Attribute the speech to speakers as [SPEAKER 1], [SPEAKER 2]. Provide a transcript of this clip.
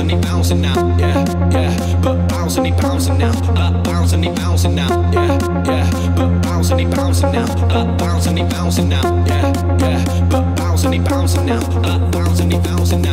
[SPEAKER 1] he bouncing now, yeah, yeah. But bouncing, he bouncing now, bouncing, he bouncing now, yeah, yeah. But bouncing, he bouncing now, bouncing, he bouncing now, yeah, yeah. But bouncing, he bouncing now, bouncing, he bouncing now.